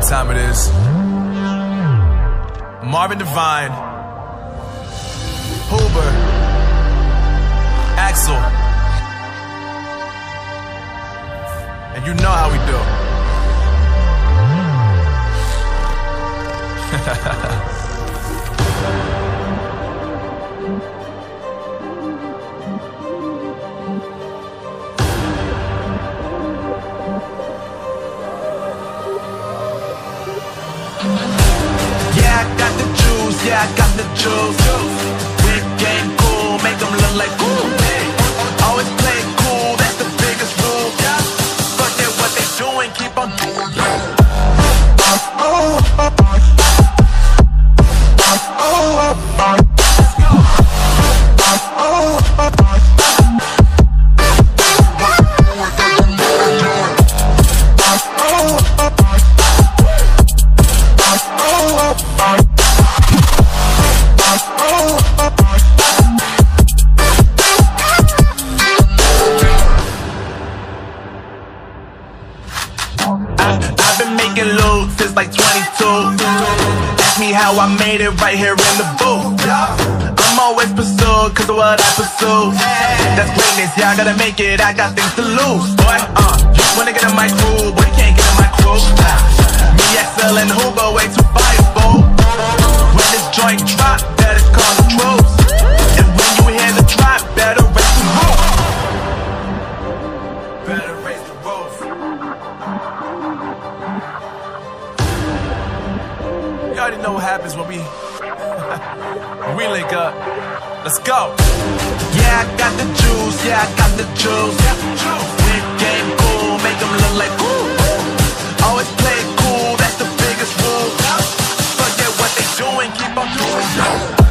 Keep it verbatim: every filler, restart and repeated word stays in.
what time it is. Marvin Divine, Hoober, Axol, and you know how we do. Yeah, I got the juice, yeah, I got the juice. Big game cool, make them look like ooh. Always play it cool, that's the biggest rule. Fuck it, what they doing, keep on doing. I've been making loot since like twenty-two. Ask me how I made it right here in the booth. I'm always pursued cause of what I pursue. That's greatness, yeah, I gotta make it, I got things to lose. Boy, uh, wanna get in my crew, boy, you can't get in my crew. Me, Axol and Hoober, way too fireable. When this joint drop, better call the troops. And when you hear the drop, better raise the roof. Better raise the roof. You already know what happens when we when we link up. Let's go. Yeah, I got the juice, yeah, I got the juice. Big game cool, make them look like ooh. Always play it cool, that's the biggest rule. Forget what they doing, keep on doing.